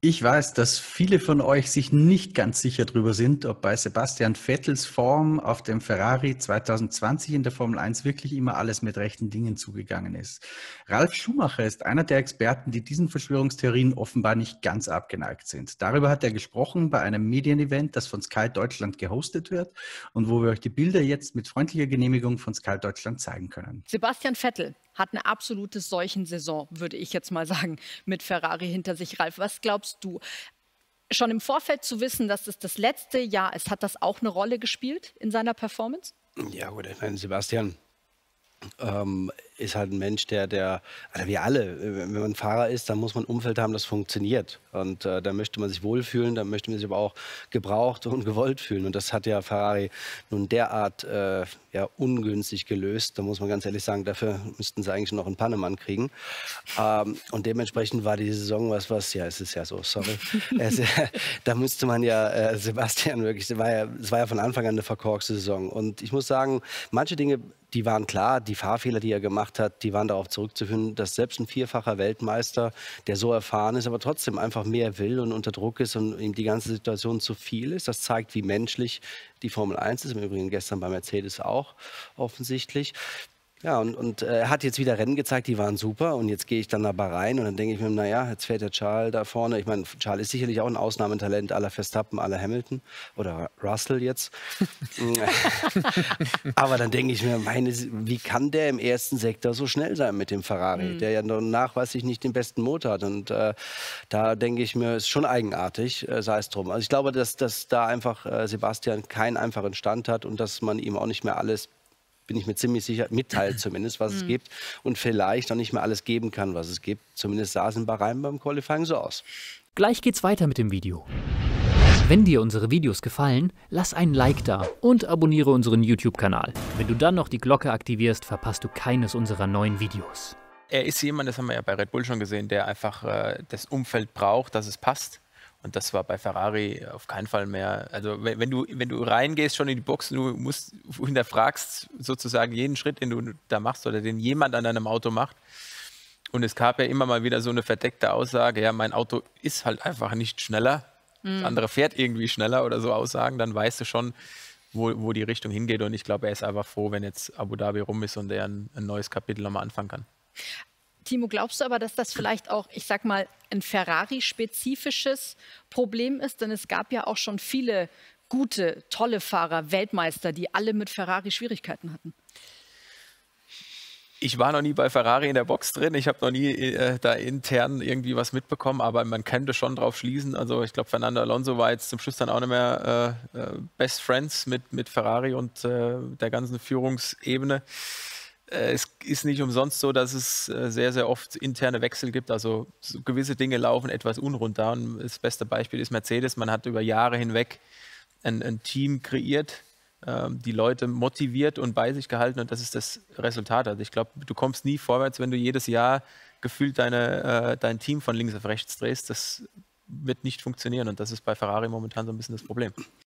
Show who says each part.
Speaker 1: Ich weiß, dass viele von euch sich nicht ganz sicher darüber sind, ob bei Sebastian Vettels Form auf dem Ferrari 2020 in der Formel 1 wirklich immer alles mit rechten Dingen zugegangen ist. Ralf Schumacher ist einer der Experten, die diesen Verschwörungstheorien offenbar nicht ganz abgeneigt sind. Darüber hat er gesprochen bei einem Medienevent, das von Sky Deutschland gehostet wird und wo wir euch die Bilder jetzt mit freundlicher Genehmigung von Sky Deutschland zeigen können.
Speaker 2: Sebastian Vettel hat eine absolute Seuchensaison, würde ich jetzt mal sagen, mit Ferrari hinter sich. Ralf, was glaubst du? Schon im Vorfeld zu wissen, dass es das letzte Jahr ist, hat das auch eine Rolle gespielt in seiner Performance?
Speaker 3: Ja gut, ich meine, Sebastian ist halt ein Mensch, also wir alle, wenn man Fahrer ist, dann muss man ein Umfeld haben, das funktioniert. Und da möchte man sich wohlfühlen, da möchte man sich aber auch gebraucht und gewollt fühlen. Und das hat ja Ferrari nun derart ja, ungünstig gelöst. Da muss man ganz ehrlich sagen, dafür müssten sie eigentlich noch einen Pannemann kriegen. Und dementsprechend war die Saison ja, es ist ja so, sorry. Da müsste man ja Sebastian wirklich, es war ja von Anfang an eine verkorkste Saison. Und ich muss sagen, manche Dinge, die waren klar, die Fahrfehler, die er gemacht hat, die waren darauf zurückzuführen, dass selbst ein vierfacher Weltmeister, der so erfahren ist, aber trotzdem einfach mehr will und unter Druck ist und ihm die ganze Situation zu viel ist. Das zeigt, wie menschlich die Formel 1 ist. Im Übrigen gestern bei Mercedes auch offensichtlich. Ja, und er hat jetzt wieder Rennen gezeigt, die waren super. Und jetzt gehe ich dann aber rein und dann denke ich mir, naja, jetzt fährt der Charles da vorne. Ich meine, Charles ist sicherlich auch ein Ausnahmetalent, à la Verstappen, à la Hamilton oder Russell jetzt. Aber dann denke ich mir, wie kann der im ersten Sektor so schnell sein mit dem Ferrari, der ja nachweislich nicht den besten Motor hat. Und da denke ich mir, ist schon eigenartig, sei es drum. Also ich glaube, dass da einfach Sebastian keinen einfachen Stand hat und dass man ihm auch nicht mehr alles, bin ich mir ziemlich sicher, mitteilt zumindest, was es gibt und vielleicht auch nicht mehr alles geben kann, was es gibt. Zumindest sah es in Bahrain beim Qualifying so aus.
Speaker 4: Gleich geht's weiter mit dem Video. Wenn dir unsere Videos gefallen, lass einen Like da und abonniere unseren YouTube-Kanal. Wenn du dann noch die Glocke aktivierst, verpasst du keines unserer neuen Videos.
Speaker 5: Er ist jemand, das haben wir ja bei Red Bull schon gesehen, der einfach das Umfeld braucht, dass es passt. Und das war bei Ferrari auf keinen Fall mehr. Also wenn du reingehst schon in die Box, du hinterfragst sozusagen jeden Schritt, den du da machst oder den jemand an deinem Auto macht. Und es gab ja immer mal wieder so eine verdeckte Aussage, ja, mein Auto ist halt einfach nicht schneller. Das andere fährt irgendwie schneller oder so Aussagen, dann weißt du schon, wo die Richtung hingeht. Und ich glaube, er ist einfach froh, wenn jetzt Abu Dhabi rum ist und er ein neues Kapitel nochmal anfangen kann.
Speaker 2: Timo, glaubst du aber, dass das vielleicht auch, ich sag mal, ein Ferrari-spezifisches Problem ist? Denn es gab ja auch schon viele gute, tolle Fahrer, Weltmeister, die alle mit Ferrari Schwierigkeiten hatten.
Speaker 5: Ich war noch nie bei Ferrari in der Box drin. Ich habe noch nie da intern irgendwie was mitbekommen, aber man könnte schon drauf schließen. Also ich glaube, Fernando Alonso war jetzt zum Schluss dann auch nicht mehr Best Friends mit Ferrari und der ganzen Führungsebene. Es ist nicht umsonst so, dass es sehr, sehr oft interne Wechsel gibt. Also so gewisse Dinge laufen etwas unrund. Und das beste Beispiel ist Mercedes. Man hat über Jahre hinweg ein Team kreiert, die Leute motiviert und bei sich gehalten. Und das ist das Resultat. Also ich glaube, du kommst nie vorwärts, wenn du jedes Jahr gefühlt dein Team von links auf rechts drehst. Das wird nicht funktionieren. Und das ist bei Ferrari momentan so ein bisschen das Problem.